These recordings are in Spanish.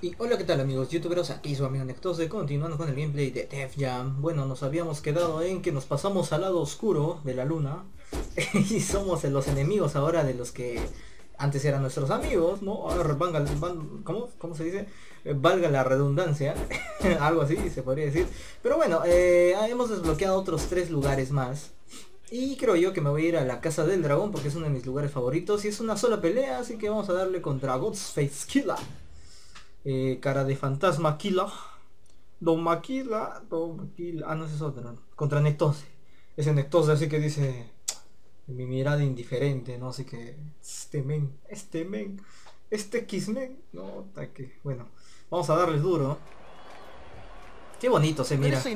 Y hola, ¿qué tal amigos youtuberos? Aquí su amigo Nectose, continuando con el gameplay de Def Jam. Bueno, nos habíamos quedado en que nos pasamos al lado oscuro de la luna y somos los enemigos ahora de los que antes eran nuestros amigos, ¿no? Ahora ¿cómo se dice? Valga la redundancia, algo así se podría decir. Pero bueno, hemos desbloqueado otros 3 lugares más. Y creo yo que me voy a ir a la Casa del Dragón porque es uno de mis lugares favoritos y es una sola pelea, así que vamos a darle contra Ghostface Killah. Cara de fantasma Killa. Don Maquila. Don Maquila. Ah, no, ese es otro. Contra Nectose. Ese Nectose así que dice. Mi mirada indiferente, ¿no? Así que. Este X-Men. No, que. Bueno. Vamos a darles duro. Qué bonito se mira.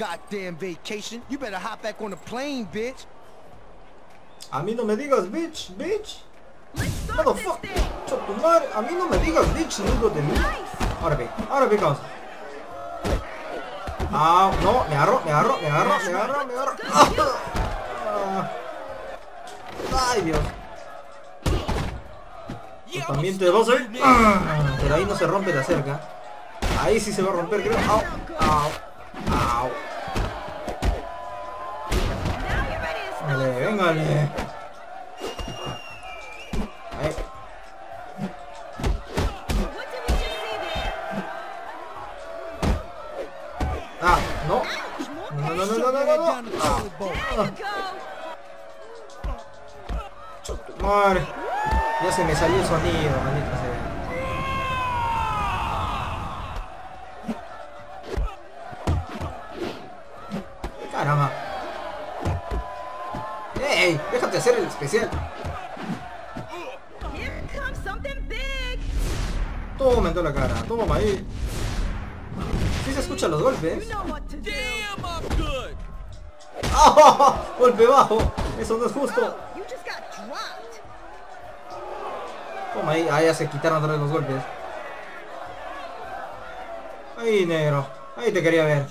A mí no me digas bitch. Motherfucker. Tu madre. A mí no me digas bitch, amigo de mí. Ahora ve causa. Ah, no, me agarro. Ay, Dios. Pues también te vas a ir. Pero ahí no se rompe la cerca. Ahí sí se va a romper, creo. Au. Véngale. No. Madre. Ya se me salió el sonido, maldita sea. Caramba. ¡Ey! Déjate hacer el especial. Toma en toda la cara. Toma ahí. ¿Sí se escuchan los golpes? ¡Oh! Golpe bajo. Eso no es justo. Toma ahí. Ah, ya se quitaron otra vez los golpes. Ahí, negro. Ahí te quería ver.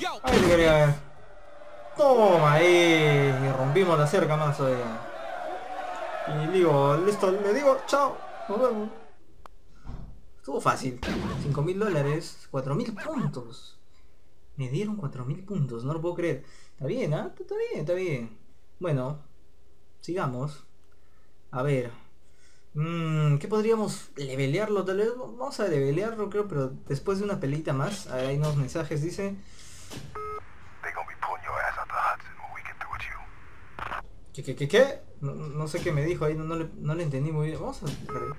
Toma ahí. Y rompimos la cerca más hoy. Y digo, listo, le digo, chao. Nos vemos. Estuvo fácil. $5.000. 4.000 puntos. Me dieron 4.000 puntos. No lo puedo creer. Está bien, ¿ah? Está bien. Bueno. Sigamos. A ver. ¿Qué podríamos levelearlo? Tal vez vamos a levelearlo, creo, pero después de una pelita más. A ver, hay unos mensajes, dice. ¿Qué? No sé qué me dijo ahí, no le entendí muy bien. Vamos a ver.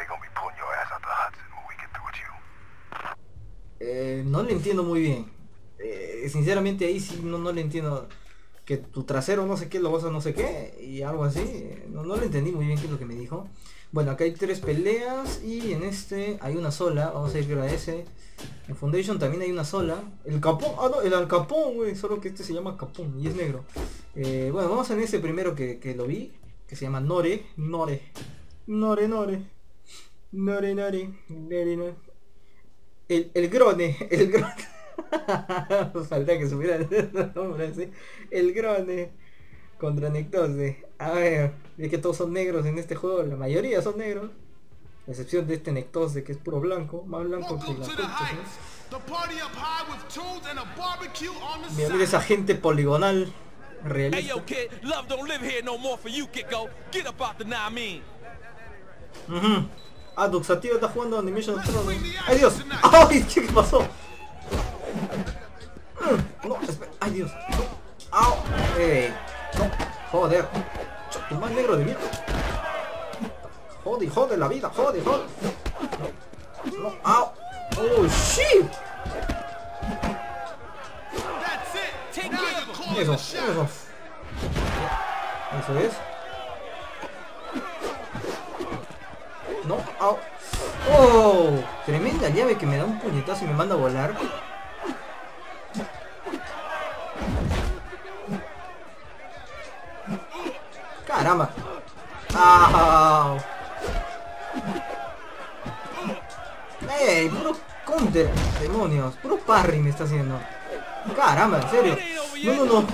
No le entiendo muy bien. Sinceramente ahí sí no le entiendo. Que tu trasero no sé qué, lo vas a no sé qué. Y algo así. No le entendí muy bien qué es lo que me dijo. Bueno, acá hay 3 peleas. Y en este hay una sola. Vamos a ir a ese. En Foundation también hay una sola. El Capón. Ah, no, el Alcapón, güey. Solo que este se llama Capón y es negro. Bueno, vamos en ese primero que lo vi. Que se llama Nore. El Grone. Nos falta que supiera el nombre así. El Grone contra Nectose. A ver, es que todos son negros en este juego, la mayoría son negros. A excepción de este Nectose que es puro blanco, más blanco que la puta, ¿sí? Mira esa gente poligonal realista. Duxativo está jugando Animation of Thrones. ¡Ay, Dios! ¡Ay, qué pasó! No, espera. ¡Ay, Dios! ¡Au! No, joder. Tu más negro de mierda. Jode la vida, jode. No, ¡au! ¡Oh, shit! Eso es. No, au. ¡Oh! Tremenda llave que me da un puñetazo y me manda a volar. ¡Caramba! ¡Au! ¡Ey! Puro counter, demonios. Puro parry me está haciendo. ¡Caramba! ¿En serio? No.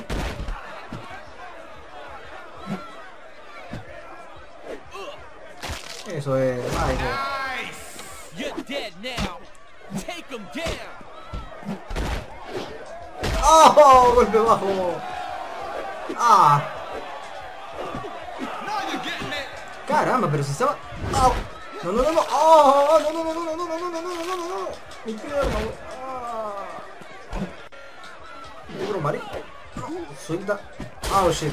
Eso es. Ay, ¡Oh! Golpe bajo. ¡Ah! Caramba, pero si estaba... ¡Oh! No, no, no, no. ¡Oh! No, no, no, no, no, no, no, no, no, no, no, no. Mi pierna, güey. ¡Ah! Negro, marico. Suelta. Oh, shit.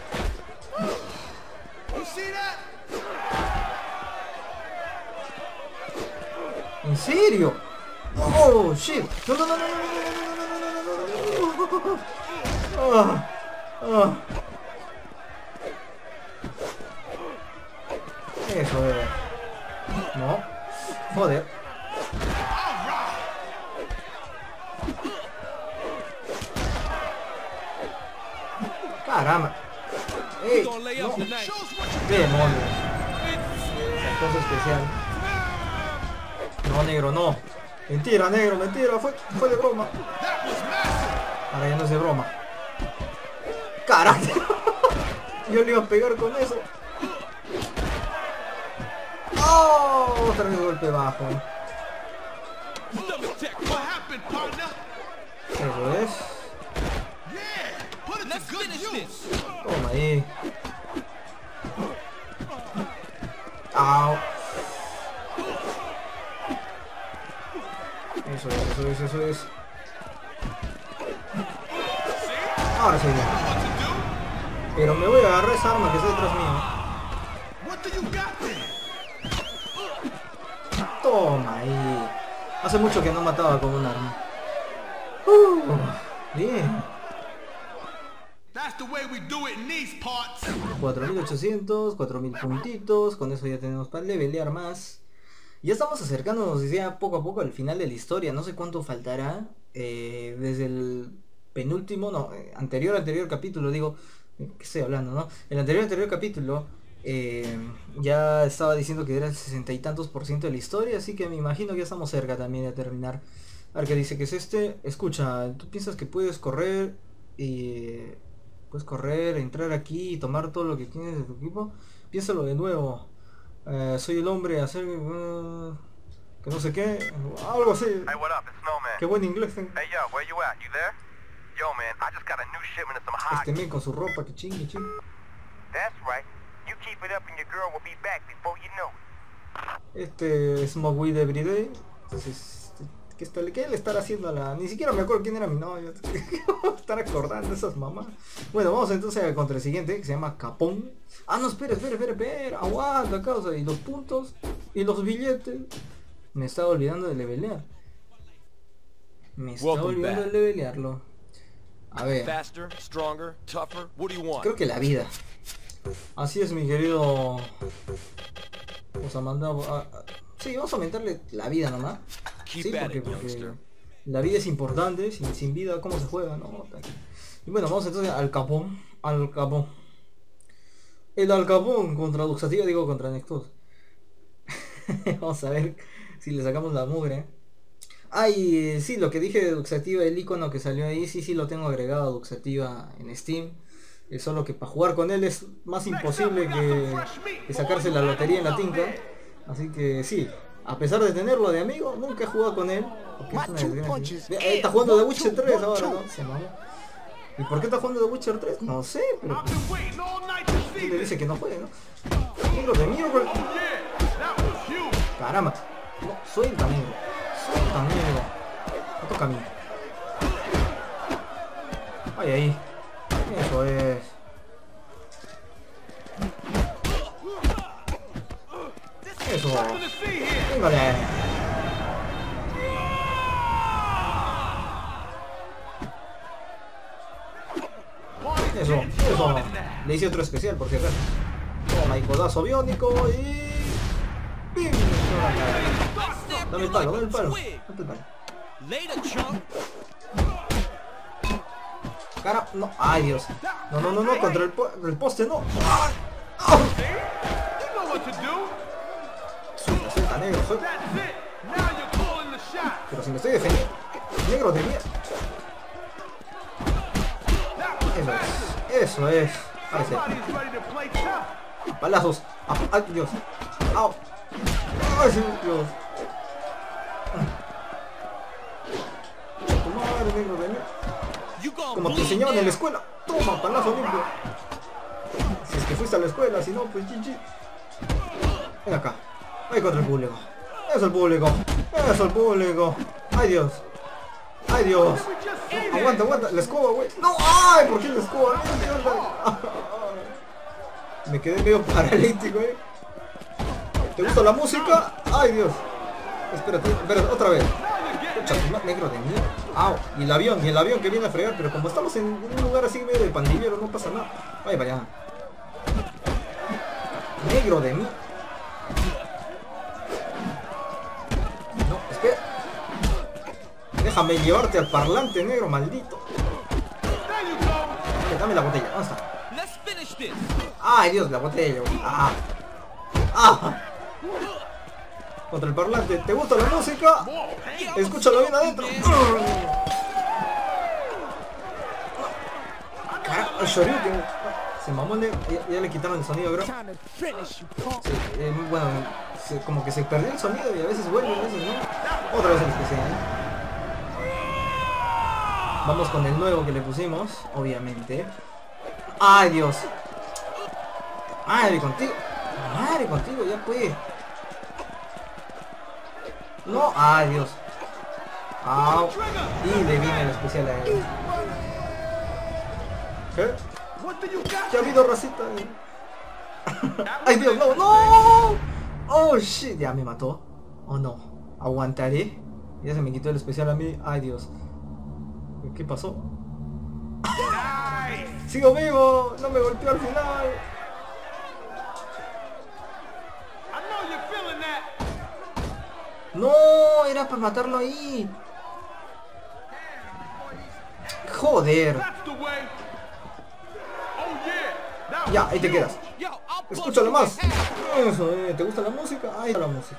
¿En serio? Oh, shit. No, no, no, no, no, no, no, no, no, no, no, no. Ah, ah. Eso es. No. Joder. Caramba. ¡Ey! No. ¡Qué demonios! La cosa especial. No, negro, no. Mentira, negro, mentira. Fue de broma. Ahora ya no es de broma. ¡Carajo! Yo le iba a pegar con eso. ¡Oh! Otra vez golpe bajo. Eso es. Toma ahí. ¡Au! Eso es, eso es, eso es. Ahora sí. Pero me voy a agarrar esa arma que está detrás mío. Toma ahí. Hace mucho que no mataba con un arma. Bien. 4800, 4000 puntitos. Con eso ya tenemos para levelear más. Ya estamos acercándonos ya poco a poco al final de la historia. No sé cuánto faltará. Desde el penúltimo, no, anterior capítulo, digo, ¿qué estoy hablando, no? El anterior capítulo ya estaba diciendo que era el 60 y tantos % de la historia, así que me imagino que ya estamos cerca también de terminar. A ver qué dice que es este. Escucha, ¿tú piensas que puedes correr y entrar aquí y tomar todo lo que tienes de tu equipo? Piénsalo de nuevo. Soy el hombre a hacer que no sé qué, algo así. Hey, what up? It's Snowman. Qué buen inglés. Hey, yo, where you at? You there? Yo, man, I just got a new shipment of some hot. Este men con su ropa, que chingue. That's right. You keep it up and your girl will be back before you know it. Este Smoke Weed Everyday. Entonces, ¿qué le estará haciendo a la...? Ni siquiera me acuerdo quién era mi novio. Estar acordando de esas mamás. Bueno, vamos entonces contra el siguiente, que se llama Capón. Ah, no, espera. Aguanta, causa. Y los puntos. Y los billetes. Me estaba olvidando de levelear. De levelearlo. A ver. Faster, stronger, tougher. What do you want? Creo que la vida. Así es, mi querido. Vamos a mandar. Sí, vamos a aumentarle la vida nomás. Sí, porque la vida es importante. Sin vida, ¿cómo se juega? No. Y bueno, vamos entonces al Capón. El Al Capón contra Duxativa, digo contra Nexus. Vamos a ver si le sacamos la mugre. Ay, sí, lo que dije de Duxativa, el icono que salió ahí, sí lo tengo agregado a Duxativa en Steam. Es solo que para jugar con él es más imposible que sacarse la lotería en la tinta. Así que sí, a pesar de tenerlo de amigo, nunca he jugado con él. Porque es una desgracia. Está jugando The Witcher 3 ahora, ¿no? Se mamó. ¿Y por qué está jugando The Witcher 3? No sé, pero... ¿Quién le dice que no juegue, no? Negro de miércoles. Caramba. No, suelta, negro. No toca a mí. Ahí. Eso es. Eso. Véngale. Eso. Le hice otro especial porque acá. Toma, y codazo biónico y... ¡Pim! Dame el palo. Cara, no, ay Dios. No, contra el poste, no. Suelta, negro, suelta. Pero si me estoy defendiendo. Negro de mierda. Eso es. Parece. Palazos. Ay, Dios. Au. Ay, Dios. negro de mí. You gonna Como te bleed enseñaban en la now. escuela. Toma, palazo limpio. Si es que fuiste a la escuela, si no, pues GG. Ven acá. Ahí contra el público. Eso el público. Eso el público. Ay Dios. Ay Dios. No, aguanta, aguanta. La escoba, güey. No, ay, ¿por qué la escoba? Me quedé medio paralítico, ¿Te gusta la música? Ay Dios. Espérate, espérate, otra vez. Pucha, negro de mí. Au, y el avión que viene a fregar, pero como estamos en un lugar así medio de pandillero, no pasa nada. Vaya para allá. Negro de mí. No, espera. Déjame llevarte al parlante, negro, maldito. Dame la botella, ¿dónde está? Let's finish this. Ay Dios, la botella, güey. Ah. Ah. Contra el parlante, ¿te gusta la música? Escúchalo bien adentro. Carajo, el Shoryuken. Se mamó, ya le quitaron el sonido, bro. Sí, bueno, como que se perdió el sonido y a veces vuelve, a veces no. Otra vez el especial. Vamos con el nuevo que le pusimos, obviamente. ¡Ay, Dios! ¡Madre contigo! ¡Madre contigo! Ya puede. No, ¡ay, Dios! ¡Au! Y le viene el especial a él. ¿Qué? ¿Qué ha habido, racita? ¡Ay, Dios! ¡No! ¡No! ¡Oh, shit! Ya me mató. ¿O no? Aguantaré. Ya se me quitó el especial a mí. ¡Ay, Dios! ¿Qué pasó? ¡Sigo vivo! ¡No me golpeó al final! ¡No! Era para matarlo ahí. ¡Joder! Ya, ahí te quedas. Escúchalo más. Eso, ¿te gusta la música? Ahí está la música.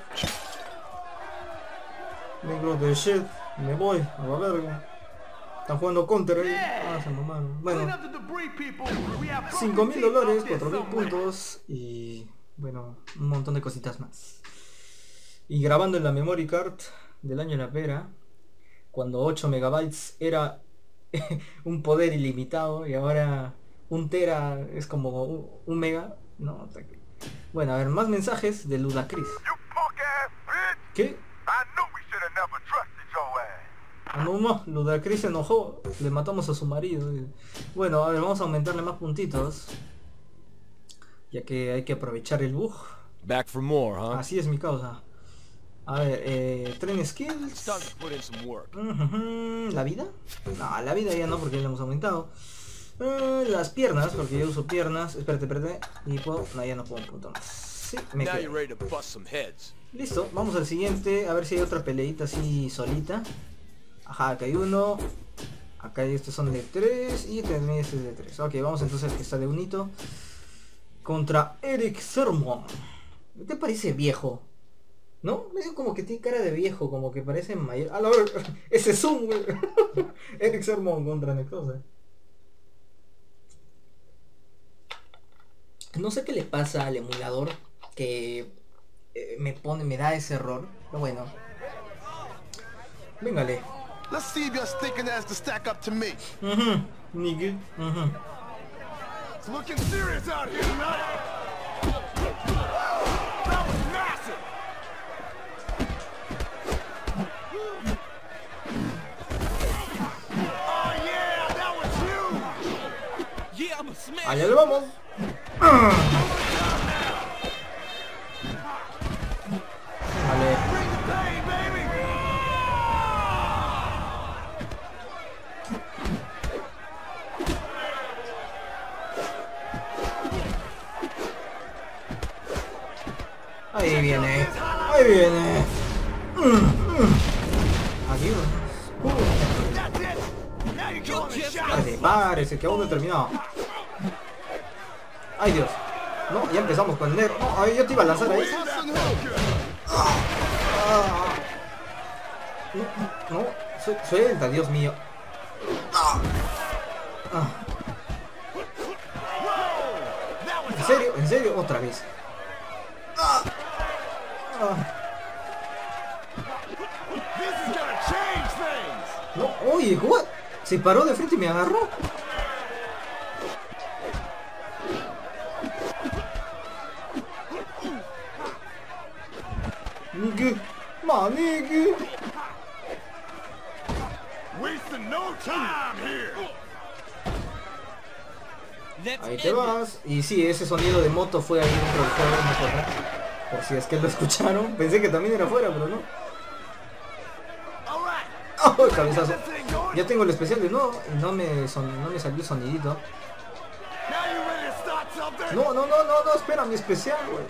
Negro de shit. Me voy a la verga. Están jugando counter ahí. Ah, se mamaron. Bueno, $5,000, 4,000 puntos y bueno, un montón de cositas más. Y grabando en la memory card del año de la pera, cuando 8 megabytes era un poder ilimitado y ahora 1 tera es como un mega. No, bueno, a ver, más mensajes de Ludacris. ¿Qué? Ah, no, Ludacris se enojó, le matamos a su marido. Bueno, a ver, vamos a aumentarle más puntitos, ya que hay que aprovechar el bug. Back for more, huh? Así es mi causa. A ver, tren skills. Time to put in some work. ¿La vida? No, la vida ya no, porque ya le hemos aumentado. Las piernas, porque yo uso piernas. Espérate. Y puedo... No, ya no puedo un punto más. Sí, me Now quedo. you're ready to bust some heads. Listo, vamos al siguiente. A ver si hay otra peleita así solita. Ajá, acá hay uno. Acá hay estos son de 3. Y también este es de 3. Ok, vamos entonces al que está de unito. Contra Eric Sermon. ¿Te parece viejo? ¿No? Medio como que tiene cara de viejo, como que parece mayor. A la ver, ese zoom, güey. Eric Sermon contra Nectosa. No sé qué le pasa al emulador que me da ese error. Pero bueno. Véngale. Let's see if your stinking ass can stack up to me. Nigga. It's looking serious out here tonight. That was massive. Oh yeah, that was huge. Yeah, I'm a smash. Allá le vamos. Vale. Bring the pain, baby. Ahí viene. Ahí viene. Aquí That's it. Now you're calling the shots. parece que aún no he terminado. Ay Dios. No, ya empezamos con el negro. No, ay, yo te iba a lanzar ahí. Listen, Hooker. No, suelta, Dios mío. That was ¿En serio? Otra vez. This is gonna change things. No, Oye, what? Se paró de frente y me agarró. Nigga, ma nigga. Wasting no time here. Let's Ahí te end it. vas. Y sí, ese sonido de moto fue ahí dentro del juego, no fue acá. Por si es que lo escucharon. Pensé que también era afuera, pero no. All right. ¡Oh, cabezazo! This thing going. Ya tengo el especial de nuevo y no me salió el sonidito. Now you ready to start something? No, espera, mi especial, güey.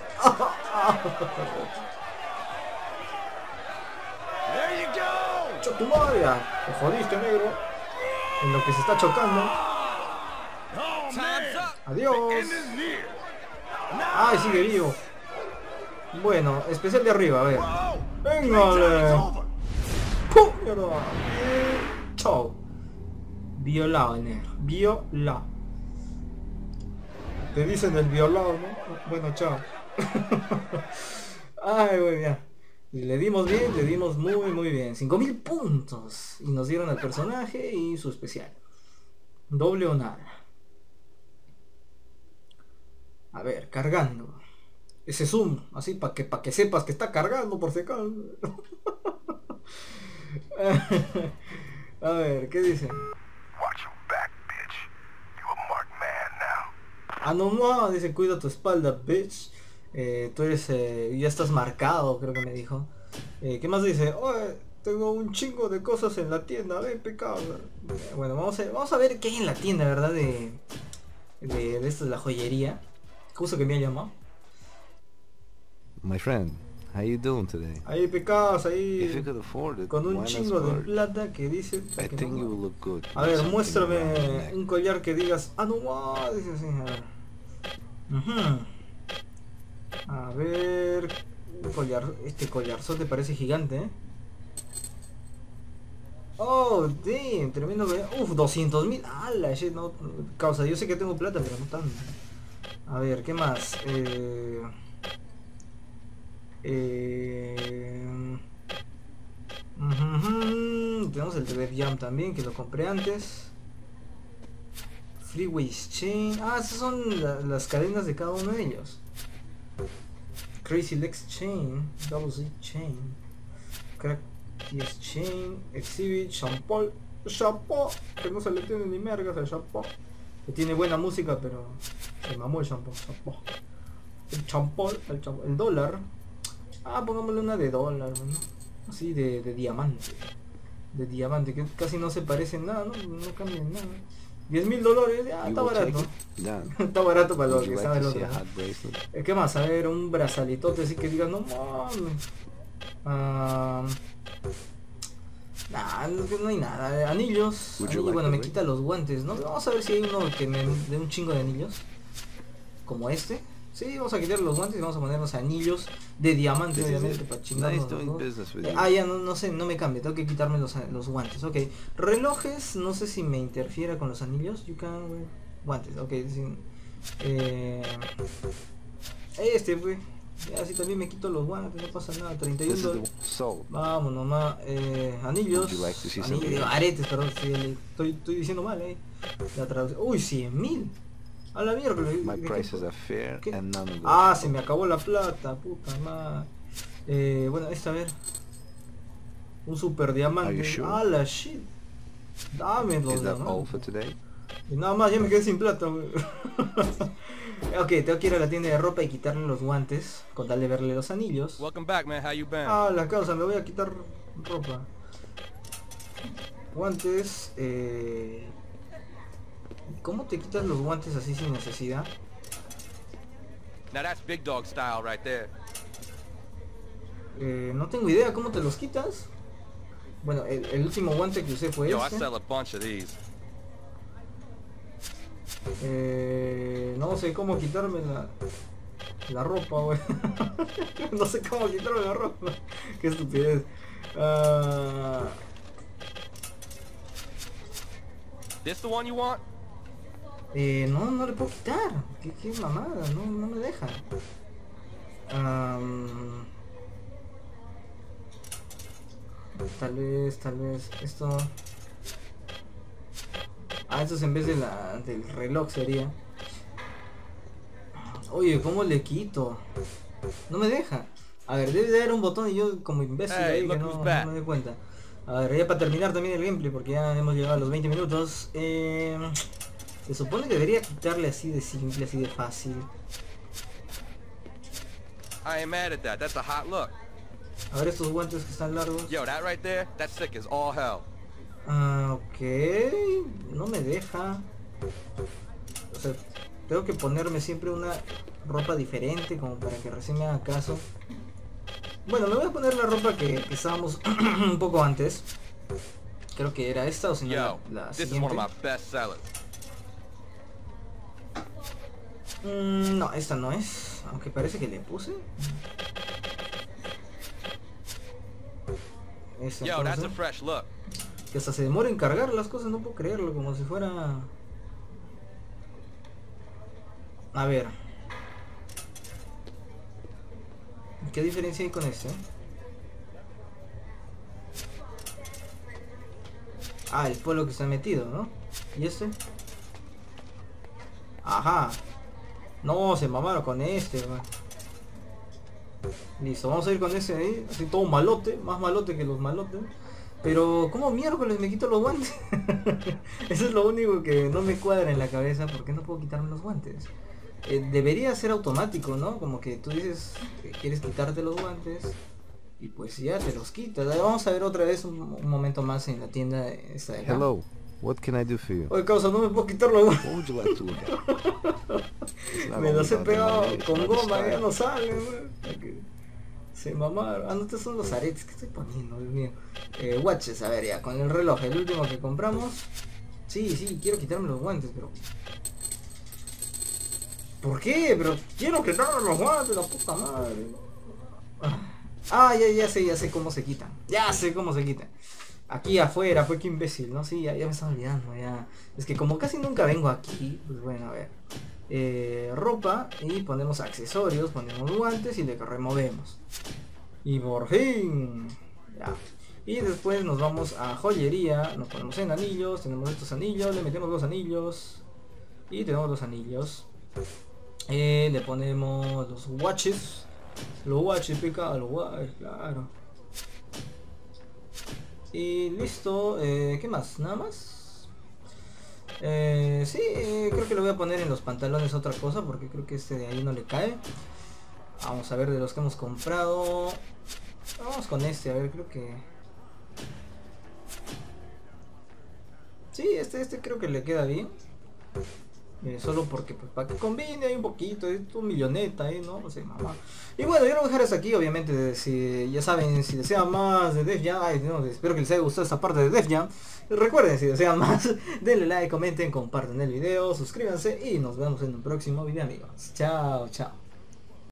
There you go. ¡Cho tu madre! Te jodiste, negro. En lo que se está chocando. Oh Time's man. up. Adiós. End is near. ¡Ay, sigue vivo! Bueno, especial de arriba, a ver. Whoa. ¡Véngale! It's over. ¡Pum! Mierda. Chao. Violado, negro. Violado. Te dicen el violado, ¿no? Bueno, chao. Ay, güey, ya. Le dimos bien, le dimos muy bien. 5000 puntos. Y nos dieron al personaje y su especial. Doble o nada. A ver, cargando. Ese zoom, así para que sepas que está cargando por si acaso. A ver, ¿qué dice? Watch your back, bitch. You a marked man now. Ah, no, dice, cuida tu espalda, bitch. Tú eres, ya estás marcado, creo que me dijo. ¿Qué más dice? Oye, tengo un chingo de cosas en la tienda, ve, pecado. Bueno, vamos a ver qué hay en la tienda, ¿verdad? De esto de la joyería. Justo que me ha llamado. My friend, how you doing today? Ahí pecados, If you ahí could afford it, con un why not chingo de splurge? plata que dice... I que think no- you will look good. A with ver, something around your muéstrame neck. un collar que digas, ah, no, dice así, a ver. A ver, un collar, este collarzote parece gigante, ¿eh? Oh, damn, tremendo collar. Uf, 200.000, ala, shit, no, causa, yo sé que tengo plata, pero no tanto. A ver, ¿qué más? Tenemos el Def Jam también, que lo compré antes. Freeways Chain. Ah, esas son las cadenas de cada uno de ellos. Crazy Legs Chain, Double Z Chain, Crack TS Chain, Exhibit, Shampoo, que no se le tiene ni mergas al Shampoo. Que tiene buena música, pero se mamó el Shampoo. El dólar. Ah, pongámosle una de dólar, ¿no? Así de diamante. De diamante, que casi no se parece en nada, no cambia en nada. $10.000, ya You está will take barato. it? Done. Está barato para lo Would you que like sabe el to see otro. a hot bracelet? ¿Qué más? A ver, un brazaletote así que digas, no mames. Nah, no hay nada. Anillos. Would you Anillo, like bueno, the me ring? quita los guantes, ¿no? Vamos a ver si hay uno que me dé un chingo de anillos. Como este. Sí, vamos a quitar los guantes y vamos a ponernos anillos de diamante, This is obviamente, it. para chingarnos Nice doing los dos. business with you. Ya, no sé, no me cambie, tengo que quitarme los guantes, ok. Relojes, no sé si me interfiera con los anillos. You can wear guantes, ok. Este, pues. Ya, si también me quito los guantes, no pasa nada. This is $31. the one. So, Vamos nomás, anillos, Would you like to see some anillos, rings? aretes, perdón, sí, estoy diciendo mal, la traducción. Uy, 100.000, a la mierda. my prices are fair ¿Qué? and non-negotiable. Ah, se me acabó la plata, puta madre. Bueno, esta, a ver, un super Are diamante. you sure? Ah, la shit, dame los Is that all diamantes. for today? Y nada más, ya me quedé sin plata, güey. Ok, tengo que ir a la tienda de ropa y quitarle los guantes, con tal de verle los anillos. Welcome back, man. How you been? Ah, la causa, me voy a quitar ropa. Guantes, ¿cómo te quitas los guantes así sin necesidad? Now that's big dog style right there. No tengo idea, ¿cómo te los quitas? Bueno, el último guante que usé fue Yo, I este. sell a bunch of these. No sé cómo quitarme la ropa, güey. No sé cómo quitarme la ropa. Qué estupidez. This the one you want? No le puedo quitar. ¿Qué mamada? No me deja. Tal vez esto. Ah, eso es en vez de del reloj sería. Oye, ¿cómo le quito? No me deja. A ver, debe de haber un botón y yo como imbécil Hey, ahí que look no who's back. me doy cuenta. A ver, ya para terminar también el gameplay porque ya hemos llegado a los 20 minutos. Se supone que debería quitarle así de simple, así de fácil. I ain't mad at that. That's a hot look. A ver estos guantes que están largos. Yo, that right there, that's sick as all hell. Ah, ok. No me deja. O sea, tengo que ponerme siempre una ropa diferente como para que recién me haga caso. Bueno, me voy a poner la ropa que usábamos un poco antes. Creo que era esta o si no Yo, la this is one of siguiente. my best sellers. No, esta no es. Aunque parece que le puse. Esta Yo, that's a entonces. fresh look. Que hasta se demora en cargar las cosas, no puedo creerlo, como si fuera... A ver. ¿Qué diferencia hay con este? Ah, el polo que está metido, ¿no? ¿Y este? Ajá. No, se mamaron con este, man. Listo, vamos a ir con ese ahí, así todo malote, más malote que los malotes. Pero, ¿cómo miércoles me quito los guantes? Eso es lo único que no me cuadra en la cabeza, ¿por qué no puedo quitarme los guantes? Debería ser automático, ¿no? Como que tú dices que quieres quitarte los guantes y pues ya te los quitas. Vamos a ver otra vez un momento más en la tienda esta de acá. Hello, what can I do for you? Oye, causa, no me puedo quitar los guantes. What would you like to look at? It's not Me only los he about the pegado money, it's con about the goma, ya style. no salen, se mamaron. Ah, no, estos son los aretes que estoy poniendo, Dios mío. Watches, a ver ya, con el reloj, el último que compramos. Sí, quiero quitarme los guantes, pero... ¿Por qué? Pero quiero quitarme los guantes, la puta madre. Ah, ya sé cómo se quitan. Ya sé cómo se quitan. Aquí afuera, pues qué imbécil, ¿no? Sí, ya me estaba olvidando, ya. Es que como casi nunca vengo aquí, pues bueno, a ver. Ropa y ponemos accesorios, ponemos guantes y le removemos. Y por fin. Ya. Y después nos vamos a joyería, nos ponemos en anillos, tenemos estos anillos, le metemos dos anillos. Y tenemos dos anillos. Le ponemos los watches. Los watches, pica, los watches, claro. Y listo, ¿qué más? ¿Nada más? Sí, creo que lo voy a poner en los pantalones otra cosa porque creo que este de ahí no le cae. Vamos a ver de los que hemos comprado. Vamos con este, a ver, creo que... Sí, este creo que le queda bien. Solo porque, pues, para que combine ahí un poquito, es tu milloneta, ¿no? No sé, mamá. Y bueno, yo lo voy a dejar hasta aquí, obviamente, si ya saben, si desean más de Def Jam, no, espero que les haya gustado esta parte de Def Jam. Recuerden, si desean más, denle like, comenten, compartan el video, suscríbanse y nos vemos en un próximo video, amigos. Chao, chao.